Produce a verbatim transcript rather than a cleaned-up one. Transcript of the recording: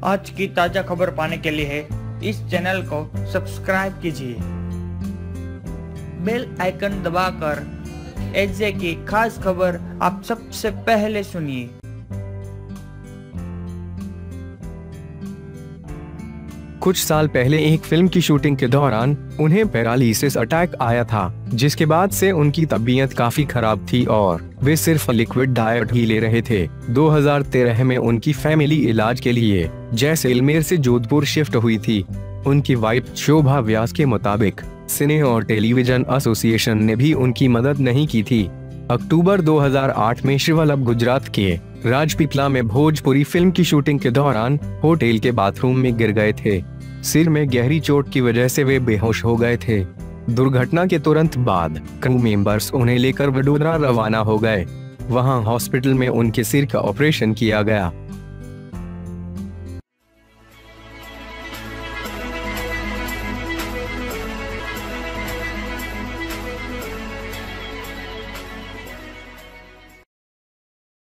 आज की ताजा खबर पाने के लिए इस चैनल को सब्सक्राइब कीजिए, बेल आइकन दबाकर एजे की खास खबर आप सबसे पहले सुनिए। कुछ साल पहले एक फिल्म की शूटिंग के दौरान उन्हें पैरालिसिस अटैक आया था, जिसके बाद से उनकी तबीयत काफी खराब थी और वे सिर्फ लिक्विड डाइट ही ले रहे थे। दो हज़ार तेरह में उनकी फैमिली इलाज के लिए जैसलमेर से जोधपुर शिफ्ट हुई थी। उनकी वाइफ शोभा व्यास के मुताबिक सिने और टेलीविजन एसोसिएशन ने भी उनकी मदद नहीं की थी। अक्टूबर दो हज़ार आठ में श्री वल्लभ गुजरात के राजपीपला में भोजपुरी फिल्म की शूटिंग के दौरान होटल के बाथरूम में गिर गए थे। सिर में गहरी चोट की वजह से वे बेहोश हो गए थे। दुर्घटना के तुरंत बाद क्रू मेंबर्स उन्हें लेकर वडोदरा रवाना हो गए। वहां हॉस्पिटल में उनके सिर का ऑपरेशन किया गया।